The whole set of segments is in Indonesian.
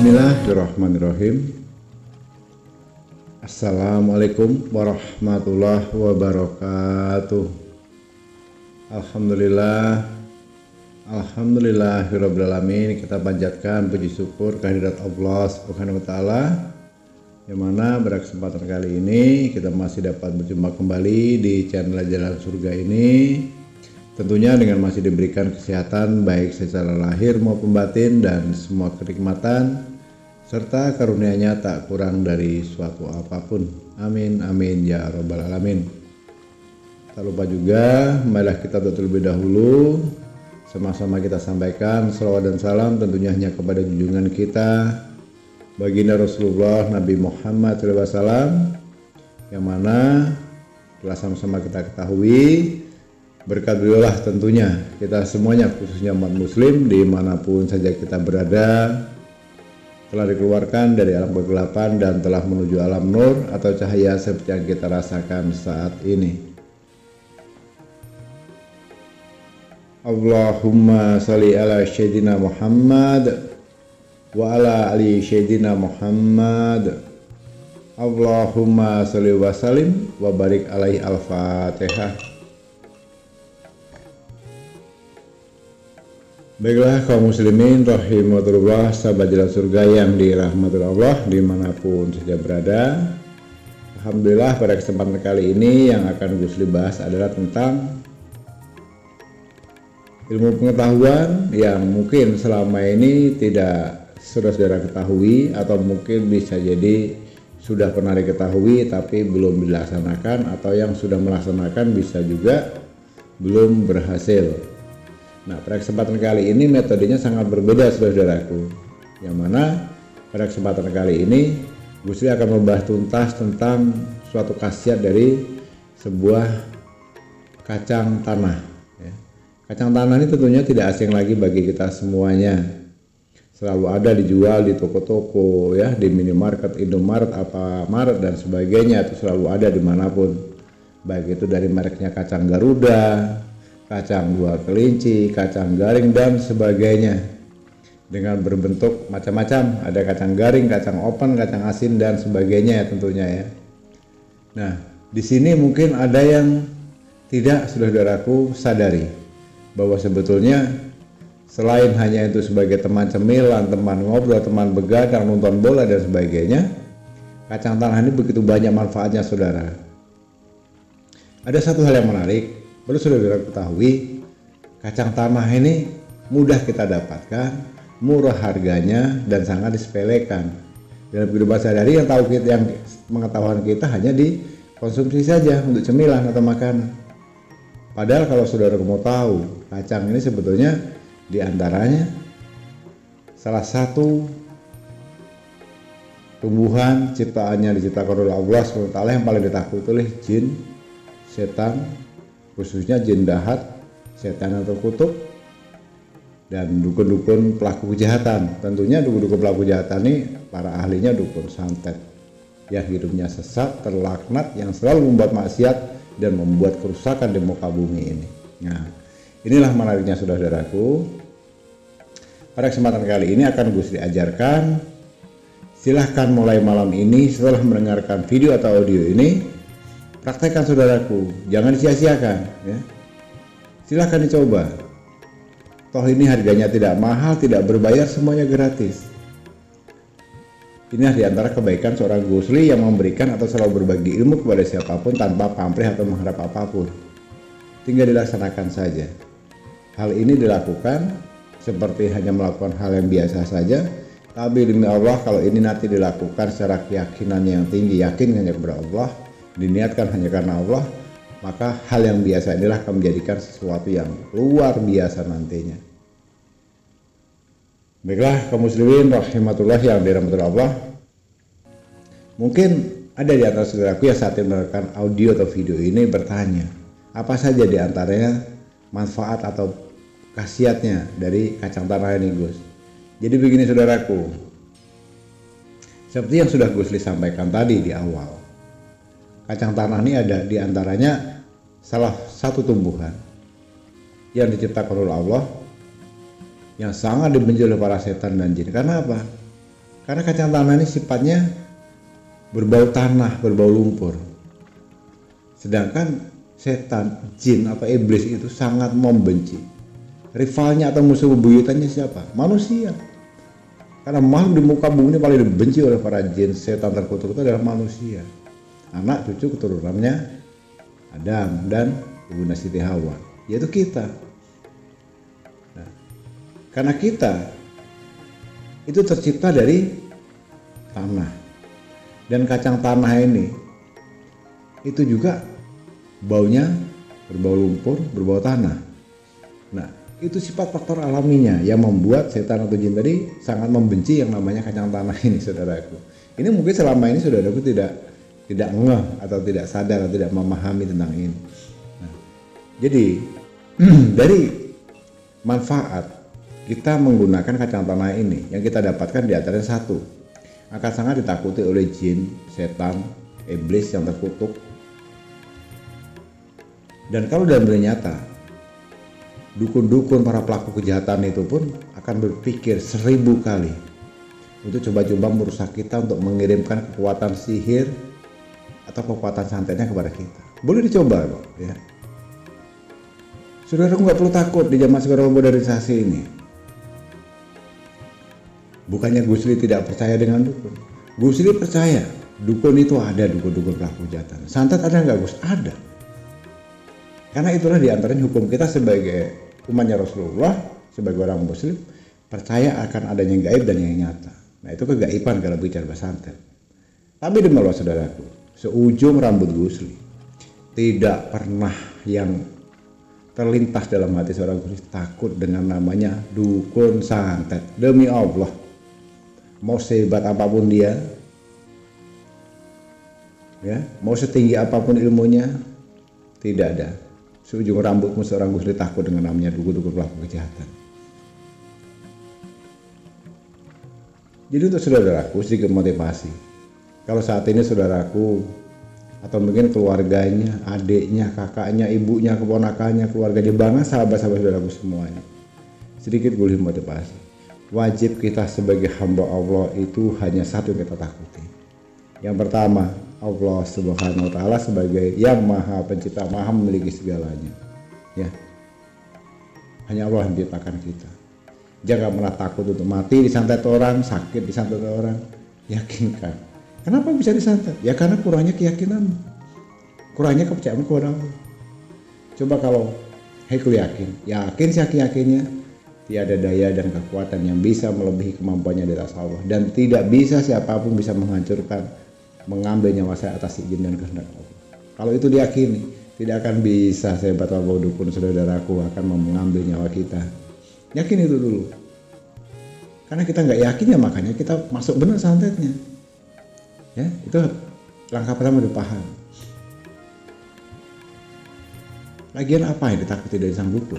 Bismillahirrahmanirrahim. Assalamualaikum warahmatullahi wabarakatuh. Alhamdulillahirrabbilalamin. Kita panjatkan puji syukur kehadirat Allah Subhanahu wa ta'ala, yang mana pada kesempatan kali ini kita masih dapat berjumpa kembali di channel Jalan Surga ini, tentunya dengan masih diberikan kesehatan baik secara lahir maupun batin dan semua kenikmatan serta karunia-Nya tak kurang dari suatu apapun. Amin amin ya robbal alamin. Tak lupa juga marilah kita terlebih dahulu sama-sama kita sampaikan salawat dan salam tentunya hanya kepada junjungan kita baginda Rasulullah Nabi Muhammad SAW, yang mana telah sama-sama kita ketahui berkat beliaulah tentunya kita semuanya, khususnya umat muslim dimanapun saja kita berada, telah dikeluarkan dari alam kegelapan dan telah menuju alam nur atau cahaya seperti yang kita rasakan saat ini. Allahumma sholli ala sayyidina Muhammad wa ala ali sayyidina Muhammad. Allahumma sholli wa sallim wa barik alaihi. Al-Fatihah. Baiklah kaum muslimin rahimahullah, sahabat Jalan Surga yang dirahmati Allah dimanapun saja berada. Alhamdulillah pada kesempatan kali ini yang akan Gus bahas adalah tentang ilmu pengetahuan yang mungkin selama ini tidak saudara ketahui, atau mungkin bisa jadi sudah pernah diketahui tapi belum dilaksanakan, atau yang sudah melaksanakan bisa juga belum berhasil. Nah, pada kesempatan kali ini metodenya sangat berbeda saudaraku, yang mana pada kesempatan kali ini Gus akan membahas tuntas tentang suatu khasiat dari sebuah kacang tanah. Kacang tanah ini tentunya tidak asing lagi bagi kita semuanya. Selalu ada dijual di toko-toko, ya, di minimarket, Indomaret, Alfamart dan sebagainya, itu selalu ada dimanapun. Baik itu dari mereknya kacang Garuda, kacang dua kelinci, kacang garing dan sebagainya, dengan berbentuk macam-macam. Ada kacang garing, kacang open, kacang asin dan sebagainya ya tentunya ya. Nah, di sini mungkin ada yang tidak saudaraku sadari bahwa sebetulnya selain hanya itu sebagai teman cemilan, teman ngobrol, teman begadang, nonton bola dan sebagainya, kacang tanah ini begitu banyak manfaatnya saudara. Ada satu hal yang menarik. Perlu saudara ketahui, kacang tanah ini mudah kita dapatkan, murah harganya dan sangat disepelekan. Dalam kehidupan sehari-hari yang tahu kita, yang pengetahuan kita hanya dikonsumsi saja untuk cemilan atau makanan. Padahal kalau saudara mau tahu, kacang ini sebetulnya diantaranya salah satu tumbuhan ciptaannya diciptakan oleh Allah SWT yang paling ditakuti oleh jin, setan, khususnya jin dahat, setan atau kutub, dan dukun-dukun pelaku kejahatan. Tentunya dukun-dukun pelaku kejahatan ini para ahlinya dukun santet yang hidupnya sesat, terlaknat, yang selalu membuat maksiat dan membuat kerusakan di muka bumi ini. Nah, inilah menariknya saudaraku. Pada kesempatan kali ini akan Gus diajarkan. Silahkan mulai malam ini setelah mendengarkan video atau audio ini, praktekkan saudaraku, jangan sia-siakan ya. Silahkan dicoba. Toh ini harganya tidak mahal, tidak berbayar, semuanya gratis. Inilah diantara kebaikan seorang Gusli yang memberikan atau selalu berbagi ilmu kepada siapapun tanpa pamrih atau mengharap apapun. Tinggal dilaksanakan saja. Hal ini dilakukan seperti hanya melakukan hal yang biasa saja, tapi demi Allah kalau ini nanti dilakukan secara keyakinan yang tinggi, yakin hanya kepada Allah, diniatkan hanya karena Allah, maka hal yang biasa inilah akan menjadikan sesuatu yang luar biasa nantinya. Baiklah kaum muslimin rahimahullah yang dirahmati Allah, mungkin ada di antara saudaraku yang saat ini mendengarkan audio atau video ini bertanya, apa saja di antaranya manfaat atau khasiatnya dari kacang tanah ini Gus. Jadi begini saudaraku, seperti yang sudah Gus sampaikan tadi di awal, kacang tanah ini ada di antaranya salah satu tumbuhan yang diciptakan oleh Allah, yang sangat dibenci oleh para setan dan jin. Karena apa? Karena kacang tanah ini sifatnya berbau tanah, berbau lumpur. Sedangkan setan, jin atau iblis itu sangat membenci. Rivalnya atau musuh bebuyutannya siapa? Manusia. Karena makhluk di muka bumi ini paling dibenci oleh para jin, setan terkutuk itu adalah manusia. Anak cucu keturunannya Adam dan Ibu Siti Hawa, yaitu kita. Nah, karena kita itu tercipta dari tanah, dan kacang tanah ini itu juga baunya berbau lumpur, berbau tanah. Nah, itu sifat faktor alaminya yang membuat setan atau jin tadi sangat membenci yang namanya kacang tanah ini, saudaraku. Ini mungkin selama ini saudaraku tidak ngeh atau tidak sadar atau tidak memahami tentang ini. Nah, jadi dari manfaat kita menggunakan kacang tanah ini yang kita dapatkan di antaranya satu, akan sangat ditakuti oleh jin, setan, iblis yang terkutuk. Dan kalau dalam dunia nyata, dukun-dukun para pelaku kejahatan itu pun akan berpikir 1000 kali untuk coba-coba merusak kita, untuk mengirimkan kekuatan sihir atau kekuatan santetnya kepada kita. Boleh dicoba kok ya. Saudara nggak perlu takut di zaman sekarang modernisasi ini. Bukannya Gus Lee tidak percaya dengan dukun. Gus Lee percaya dukun itu ada, dukun-dukun pelaku kejahatan. Santet ada nggak Gus? Ada. Karena itulah diantaranya hukum kita sebagai umatnya Rasulullah, sebagai orang muslim, percaya akan adanya yang gaib dan yang nyata. Nah, itu kegaiban kalau bicara santet. Tapi demi Allah saudaraku, seujung rambut Gus Lee, tidak pernah yang terlintas dalam hati seorang Gus Lee takut dengan namanya dukun santet. Demi Allah, mau sehebat apapun dia, ya, mau setinggi apapun ilmunya, tidak ada seujung rambutmu seorang Gus Lee takut dengan namanya dukun-dukun pelaku kejahatan. Jadi untuk saudaraku sedikit motivasi. Kalau saat ini saudaraku atau mungkin keluarganya, adiknya, kakaknya, ibunya, keponakannya, keluarganya, bahkan sahabat-sahabat saudaraku semuanya, sedikit boleh motivasi. Wajib kita sebagai hamba Allah itu hanya satu yang kita takuti. Yang pertama, Allah Subhanahu wa Ta'ala sebagai yang maha pencipta, maha memiliki segalanya, ya. Hanya Allah yang menciptakan kita. Jangan pernah takut untuk mati disantet orang, sakit disantet orang. Yakinkan. Kenapa bisa disantet? Ya karena kurangnya keyakinan, kurangnya kepercayaan kepada Allah. Coba kalau aku yakin yakinnya tiada daya dan kekuatan yang bisa melebihi kemampuannya di atas Allah, dan tidak bisa siapapun bisa menghancurkan, mengambil nyawa saya atas izin dan kehendak Allah. Kalau itu diyakini, tidak akan bisa sehebat apapun dukun saudaraku akan mengambil nyawa kita. Yakin itu dulu. Karena kita nggak yakin ya makanya kita masuk benar santetnya. Ya, itu langkah pertama udah paham. Lagian apa yang ditakuti dari sang dukun?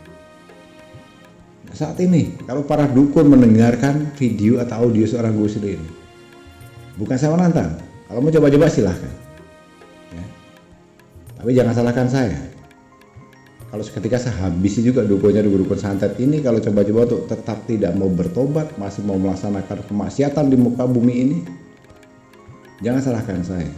Nah, saat ini kalau para dukun mendengarkan video atau audio seorang Gus Lee ini, bukan saya menantang. Kalau mau coba-coba silahkan, ya. Tapi jangan salahkan saya. Kalau seketika saya habisi juga dukunnya dukun santet ini, kalau coba-coba untuk tetap tidak mau bertobat, masih mau melaksanakan kemaksiatan di muka bumi ini, jangan salahkan saya.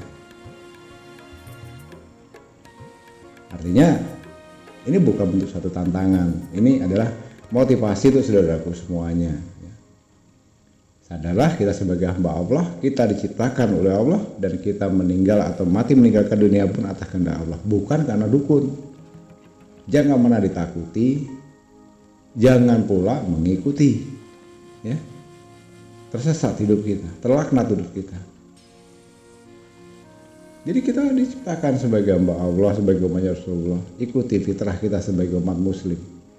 Artinya ini bukan bentuk suatu tantangan, ini adalah motivasi untuk saudaraku semuanya. Sadarlah kita sebagai hamba Allah, kita diciptakan oleh Allah, dan kita meninggal atau mati meninggalkan dunia pun atas kehendak Allah, bukan karena dukun. Jangan pernah ditakuti, jangan pula mengikuti, ya. Tersesat hidup kita, terlaknat hidup kita. Jadi kita diciptakan sebagai hamba Allah, sebagai umatnya Rasulullah. Ikuti fitrah kita sebagai umat muslim.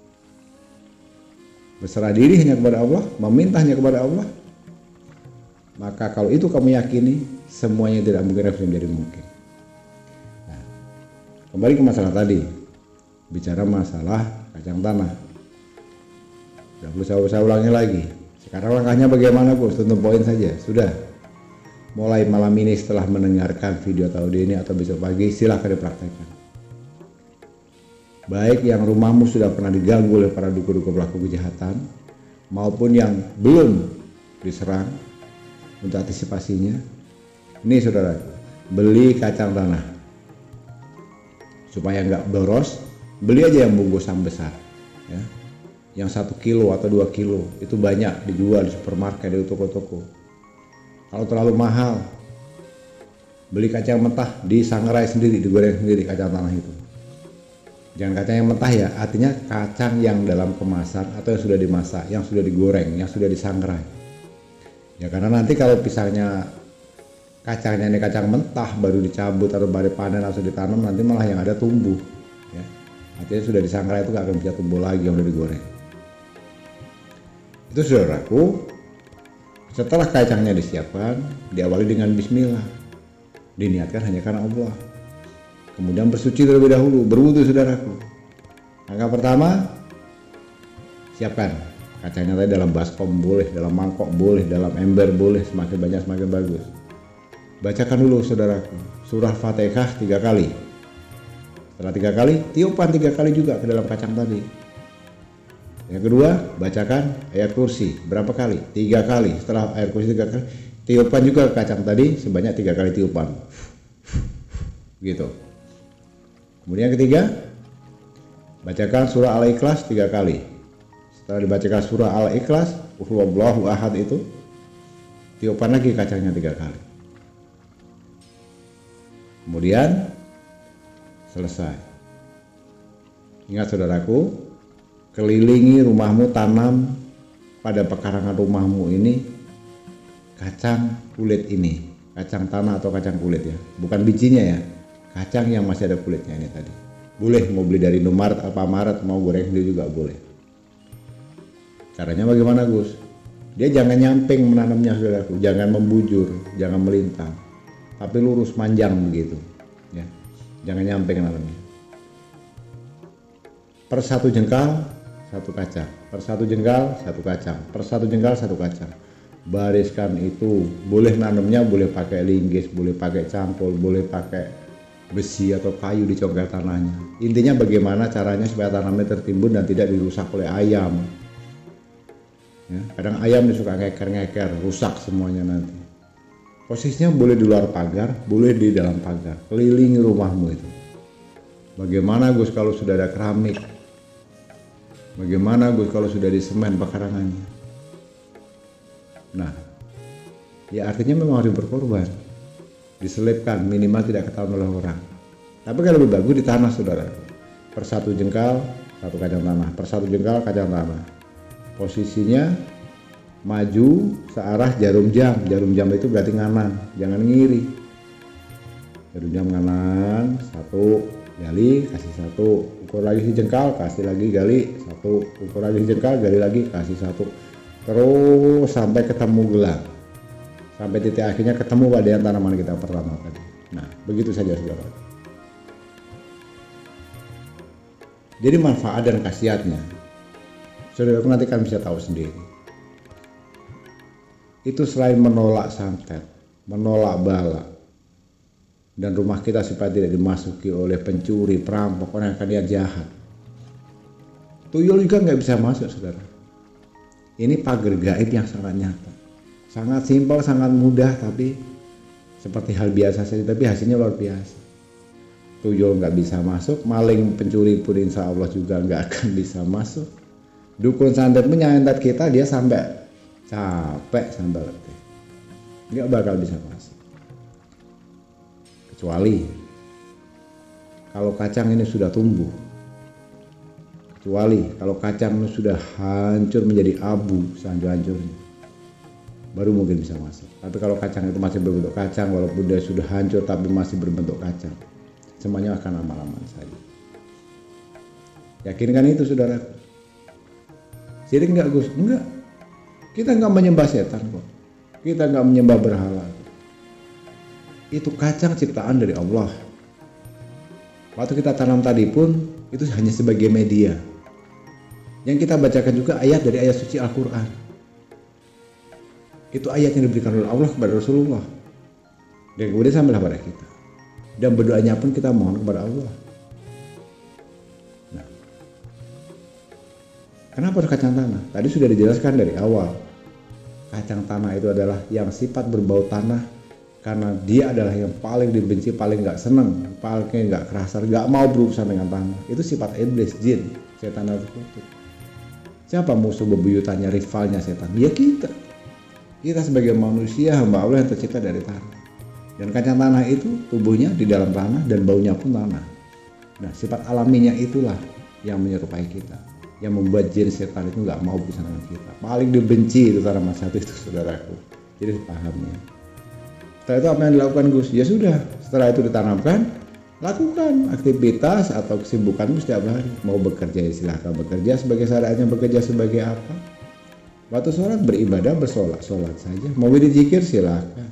Berserah diri hanya kepada Allah, meminta hanya kepada Allah. Maka kalau itu kamu yakini, semuanya tidak mungkin akan menjadi mungkin. Nah, kembali ke masalah tadi, bicara masalah kacang tanah. Tidak perlu saya ulangi lagi. Sekarang langkahnya bagaimana Gus? Tentu poin saja. Sudah. Mulai malam ini setelah mendengarkan video atau audio ini atau besok pagi, silahkan dipraktekkan. Baik yang rumahmu sudah pernah diganggu oleh para dukun-dukun pelaku kejahatan, maupun yang belum diserang, untuk antisipasinya. Ini saudara, beli kacang tanah supaya nggak boros, beli aja yang bungkusan besar ya, yang 1 kilo atau 2 kilo, itu banyak dijual di supermarket, di toko-toko. Kalau terlalu mahal, beli kacang mentah, disangrai sendiri, digoreng sendiri kacang tanah itu. Jangan kacang yang mentah ya, artinya kacang yang dalam kemasan atau yang sudah dimasak, yang sudah digoreng, yang sudah disangrai. Ya karena nanti kalau misalnya kacangnya ini kacang mentah baru dicabut atau baru panen langsung ditanam, nanti malah yang ada tumbuh. Ya. Artinya sudah disangrai itu gak akan bisa tumbuh lagi yang sudah digoreng. Itu saudaraku, setelah kacangnya disiapkan, diawali dengan bismillah. Diniatkan hanya karena Allah. Kemudian bersuci terlebih dahulu, berwudu saudaraku. Langkah pertama, siapkan kacangnya tadi dalam baskom boleh, dalam mangkok boleh, dalam ember boleh, semakin banyak semakin bagus. Bacakan dulu saudaraku surah Fatihah 3 kali. Setelah 3 kali, tiupan 3 kali juga ke dalam kacang tadi. Yang kedua, bacakan ayat kursi berapa kali? 3 kali. Setelah ayat kursi 3 kali, tiupan juga ke kacang tadi sebanyak 3 kali tiupan. Gitu. Kemudian yang ketiga, bacakan surah Al-Ikhlas 3 kali. Setelah dibacakan surah Al-Ikhlas, Huwallahu Ahad itu, tiupan lagi kacangnya 3 kali. Kemudian selesai. Ingat saudaraku, kelilingi rumahmu, tanam pada pekarangan rumahmu ini kacang kulit ini, kacang tanah atau kacang kulit ya, bukan bijinya ya. Kacang yang masih ada kulitnya ini tadi. Boleh mau beli dari Indomaret, Alfamaret, mau goreng sendiri juga boleh. Caranya bagaimana Gus? Dia jangan nyamping menanamnya saudaraku, jangan membujur, jangan melintang, tapi lurus manjang begitu. Ya, jangan nyamping menanamnya. Per 1 jengkal 1 kacang, per 1 jengkal 1 kacang, per 1 jengkal 1 kacang. Bariskan itu, boleh nanamnya, boleh pakai linggis, boleh pakai cangkul, boleh pakai besi atau kayu di congkel tanahnya. Intinya bagaimana caranya supaya tanamnya tertimbun dan tidak dirusak oleh ayam. Ya, kadang ayam suka ngeker-ngeker, rusak semuanya nanti. Posisinya boleh di luar pagar, boleh di dalam pagar. Kelilingi rumahmu itu. Bagaimana Gus kalau sudah ada keramik? Bagaimana Gus kalau sudah di semen pekarangannya? Nah, ya artinya memang harus berkorban. Diselipkan, minimal tidak ketahuan oleh orang. Tapi kalau lebih bagus di tanah saudara. Per 1 jengkal 1 kacang tanah, per 1 jengkal kacang tanah. Posisinya maju searah jarum jam. Jarum jam itu berarti nganan, jangan ngiri. Jarum jam nganan, 1 gali, kasih 1, ukur lagi sejengkal, kasih lagi gali 1, ukur lagi sejengkal, gali lagi kasih 1, terus sampai ketemu gelang, sampai titik akhirnya ketemu pada tanaman kita pertama tadi. Nah, begitu saja saudara. Jadi manfaat dan khasiatnya, saudara nanti kan bisa tahu sendiri. Itu selain menolak santet, menolak bala, dan rumah kita supaya tidak dimasuki oleh pencuri, perampok, orang yang akan lihat jahat. Tuyul juga nggak bisa masuk saudara. Ini pagar gaib yang sangat nyata. Sangat simpel, sangat mudah, tapi seperti hal biasa saja, tapi hasilnya luar biasa. Tuyul nggak bisa masuk, maling pencuri pun insya Allah juga nggak akan bisa masuk. Dukun santet pun nyantet kita, dia sampai capek, sampai letih, nggak bakal bisa masuk. Kecuali kalau kacang ini sudah tumbuh, kecuali kalau kacang ini sudah hancur menjadi abu sehancur-hancurnya, baru mungkin bisa masuk. Tapi kalau kacang itu masih berbentuk kacang, walaupun dia sudah hancur tapi masih berbentuk kacang, semuanya akan aman-aman saja. Yakinkan itu saudara. Sirik enggak Gus? Enggak. Kita enggak menyembah setan kok. Kita enggak menyembah berhala. Itu kacang ciptaan dari Allah. Waktu kita tanam tadi pun itu hanya sebagai media. Yang kita bacakan juga ayat dari ayat suci Al-Quran. Itu ayat yang diberikan oleh Allah kepada Rasulullah. Dan kemudian sampailah pada kita. Dan berdoanya pun kita mohon kepada Allah. Nah, kenapa harus kacang tanah? Tadi sudah dijelaskan dari awal. kacang tanah itu adalah yang sifat berbau tanah, karena dia adalah yang paling dibenci, paling nggak seneng, paling nggak kerasa, nggak mau berurusan dengan tanah. Itu sifat iblis, jin, setan terkutuk. Siapa musuh bebuyutannya, rivalnya setan? Ya kita. Kita sebagai manusia hamba Allah yang tercipta dari tanah. Dan kacang tanah itu tubuhnya di dalam tanah dan baunya pun tanah. Nah, sifat alaminya itulah yang menyerupai kita, yang membuat jin setan itu nggak mau berurusan dengan kita. Paling dibenci itu tanaman satu itu, saudaraku. Jadi pahamnya. Setelah itu apa yang dilakukan Gus? Ya sudah, setelah itu ditanamkan, lakukan aktivitas atau kesibukanmu setiap hari. Mau bekerja ya silahkan bekerja sebagai seadanya, bekerja sebagai apa? Waktu sholat beribadah, bersolat saja. Mau berzikir silahkan.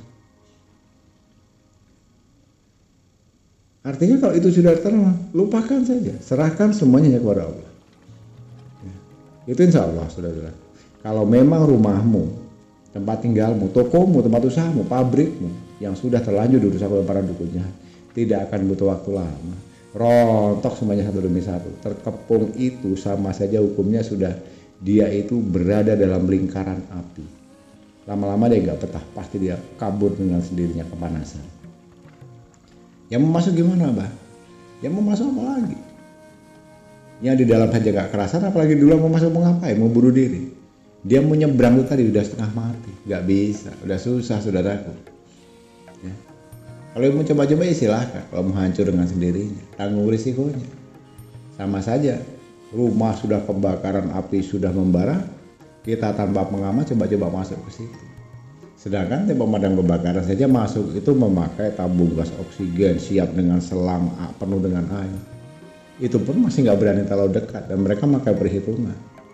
Artinya kalau itu sudah terang, lupakan saja, serahkan semuanya kepada Allah. Ya. Itu insya Allah, saudara. Kalau memang rumahmu, tempat tinggalmu, tokomu, tempat usahamu, pabrikmu yang sudah terlanjur dirusak oleh para dukun jahat, tidak akan butuh waktu lama. Rontok semuanya satu demi satu. Terkepung itu sama saja hukumnya sudah dia itu berada dalam lingkaran api. Lama-lama dia nggak betah, pasti dia kabur dengan sendirinya kepanasan. Yang mau masuk gimana, Bah? Yang mau masuk apa lagi? Yang di dalam saja gak kerasan, apalagi dulu mau masuk mau ngapain? Mau bunuh diri. Dia mau nyebrang itu tadi udah setengah mati, gak bisa, udah susah saudaraku. Ya. Kalau mau coba-coba ya silahkan. Kalau mau hancur dengan sendirinya, tanggung risikonya. Sama saja, rumah sudah kebakaran, api sudah membara, kita tanpa pengamat coba-coba masuk ke situ. Sedangkan tim pemadam kebakaran saja masuk itu memakai tabung gas oksigen, siap dengan selang penuh dengan air. Itu pun masih nggak berani terlalu dekat dan mereka memakai perhitungan.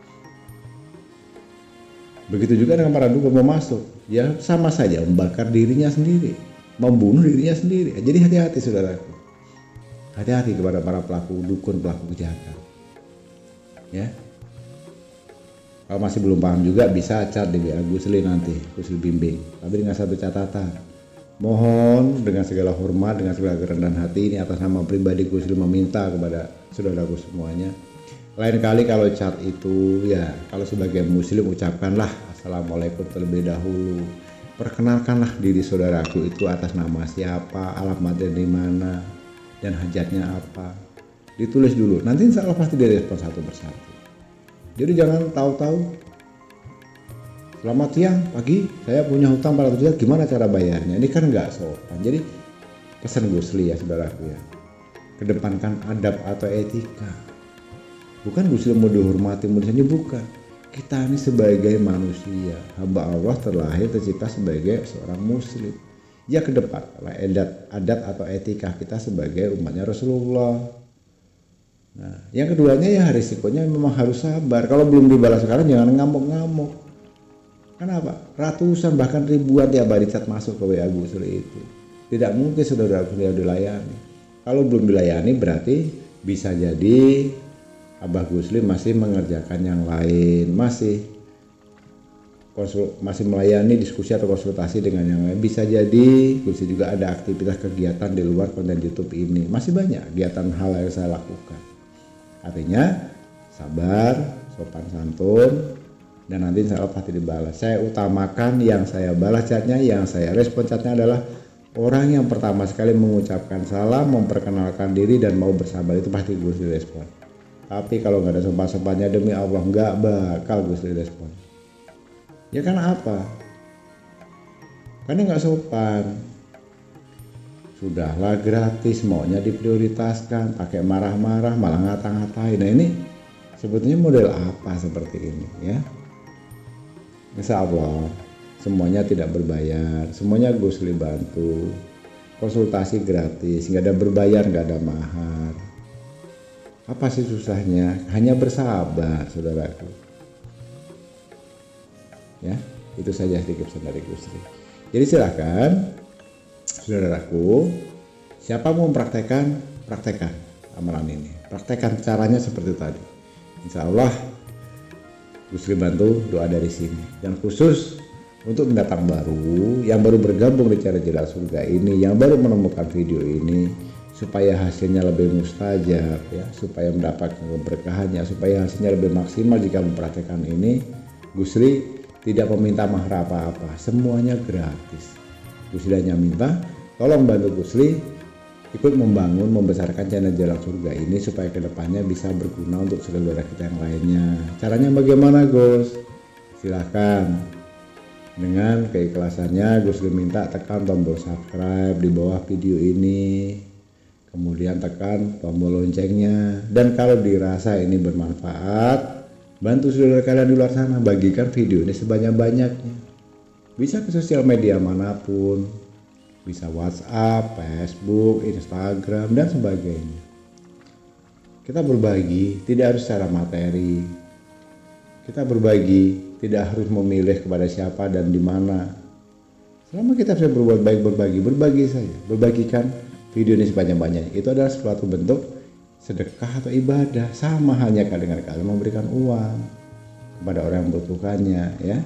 Begitu juga dengan para dukun mau masuk, ya sama saja membakar dirinya sendiri, membunuh dirinya sendiri. Jadi hati-hati saudaraku, hati-hati kepada para pelaku dukun, pelaku kejahatan. Ya. Kalau masih belum paham juga bisa chat di WA Gusli nanti, Gusli bimbing. Tapi dengan satu catatan, mohon dengan segala hormat, dengan segala kerendahan hati ini atas nama pribadi Gusli meminta kepada saudaraku semuanya. Lain kali kalau chat itu ya, kalau sebagai muslim ucapkanlah assalamualaikum terlebih dahulu. Perkenalkanlah diri saudaraku itu atas nama siapa, alamatnya di mana, dan hajatnya apa. Ditulis dulu, nanti insya Allah pasti direspon satu persatu. Jadi jangan tahu-tahu selamat siang, pagi, saya punya hutang 400 juta, gimana cara bayarnya? Ini kan nggak sopan. Jadi pesan Gusli ya saudaraku ya, kedepankan adab atau etika. Bukan Gusli mau dihormati, ini bukan. Kita ini sebagai manusia, hamba Allah terlahir tercipta sebagai seorang muslim. Ya kedepankanlah adat atau etika kita sebagai umatnya Rasulullah. Nah, yang keduanya ya risikonya memang harus sabar. Kalau belum dibalas sekarang jangan ngamuk-ngamuk. Kenapa? Ratusan bahkan ribuan tiap hari chat masuk ke WA Gusli itu. Tidak mungkin saudara beliau dilayani. Kalau belum dilayani berarti bisa jadi Abah Gusli masih mengerjakan yang lain, masih melayani diskusi atau konsultasi dengan yang lain. Bisa jadi Gusli juga ada aktivitas kegiatan di luar konten YouTube ini. Masih banyak kegiatan hal yang saya lakukan. Artinya sabar, sopan santun, dan nanti insya Allah pasti dibalas. Saya utamakan yang saya balas chatnya, yang saya respon chatnya adalah orang yang pertama sekali mengucapkan salam, memperkenalkan diri dan mau bersabar, itu pasti Gus direspon. Tapi kalau nggak ada sopan-sopannya demi Allah nggak bakal Gus direspon. Ya karena apa? Karena nggak sopan. Sudahlah gratis, maunya diprioritaskan, pakai marah-marah, malah ngata-ngatain. Nah ini sebetulnya model apa seperti ini ya? Insya Allah semuanya tidak berbayar, semuanya Gusli bantu, konsultasi gratis, nggak ada berbayar, nggak ada mahar. Apa sih susahnya? Hanya bersabar, saudaraku. Ya, itu saja sedikit pesan dari Gusli. Jadi silakan. Saudaraku, siapa mau praktekkan amalan ini. Praktekkan caranya seperti tadi. Insya Allah Gusli bantu doa dari sini. Dan khusus untuk pendatang baru yang baru bergabung di Cari Jendela Surga ini, yang baru menemukan video ini, supaya hasilnya lebih mustajab ya, supaya mendapatkan keberkahannya, supaya hasilnya lebih maksimal jika mempraktekkan ini, Gusli tidak meminta mahar apa-apa, semuanya gratis. Gusli hanya minta tolong bantu Gusli ikut membangun, membesarkan channel Jalan Surga ini supaya kedepannya bisa berguna untuk saudara kita yang lainnya. Caranya bagaimana, Gus? Silahkan. Dengan keikhlasannya Gusli minta tekan tombol subscribe di bawah video ini, kemudian tekan tombol loncengnya, dan kalau dirasa ini bermanfaat, bantu saudara kalian di luar sana, bagikan video ini sebanyak-banyaknya. Bisa ke sosial media manapun, bisa WhatsApp, Facebook, Instagram, dan sebagainya. Kita berbagi tidak harus secara materi. Kita berbagi tidak harus memilih kepada siapa dan di mana. Selama kita bisa berbuat baik, berbagi saja. Berbagikan video ini sebanyak-banyaknya. Itu adalah suatu bentuk sedekah atau ibadah. Sama halnya dengan kalian memberikan uang kepada orang yang membutuhkannya, ya.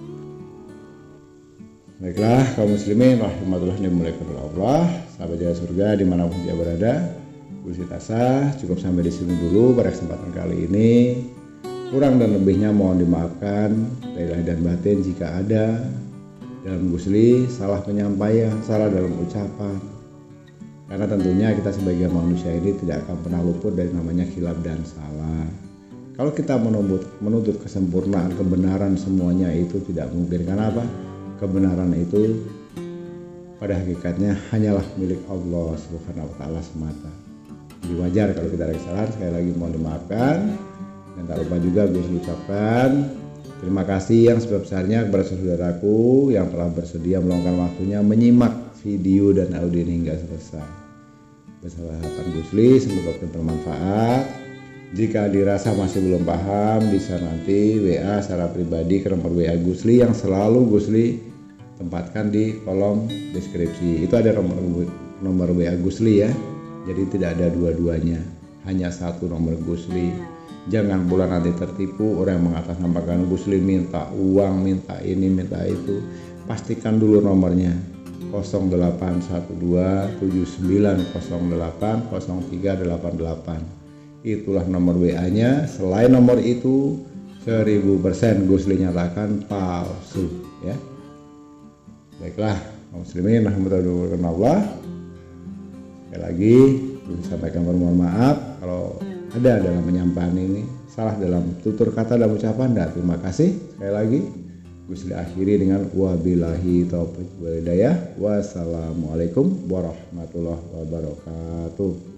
Baiklah kaum muslimin rahimahullah dimuliakan oleh Allah, sahabat Jalan Surga dimanapun dia berada. Gusli Tasa cukup sampai di sini dulu pada kesempatan kali ini. Kurang dan lebihnya mohon dimaafkan dari lahir dan batin jika ada dalam Gusli salah penyampaian, salah dalam ucapan. Karena tentunya kita sebagai manusia ini tidak akan pernah luput dari namanya khilaf dan salah. Kalau kita menuntut kesempurnaan, kebenaran semuanya itu tidak mungkin. Karena apa? Kebenaran itu pada hakikatnya hanyalah milik Allah Subhanahu wa taala semata. Jadi wajar kalau kita ada kesalahan, sekali lagi mohon dimaafkan. Dan tak lupa juga gue ucapkan terima kasih yang sebesar-besarnya kepada saudaraku yang telah bersedia meluangkan waktunya menyimak video dan audio ini hingga selesai. Bersama harapan Gusli semoga bermanfaat. Jika dirasa masih belum paham, bisa nanti WA secara pribadi ke nomor WA Gusli yang selalu Gusli tempatkan di kolom deskripsi. Itu ada nomor WA Gusli ya. Jadi tidak ada dua-duanya, hanya satu nomor Gusli. Jangan pula nanti tertipu orang yang mengatasnamakan Gusli minta uang, minta ini, minta itu. Pastikan dulu nomornya 081279080388. Itulah nomor WA-nya. Selain nomor itu 1000% Gusli nyatakan palsu, ya. Baiklah, kaum muslimin rahimahullah Allah. Sekali lagi Gusli sampaikan permohonan maaf kalau ada dalam penyampaian ini salah dalam tutur kata dan ucapan. Terima kasih sekali lagi. Gusli akhiri dengan wabillahi taufiq wal hidayah. Wassalamualaikum warahmatullahi wabarakatuh.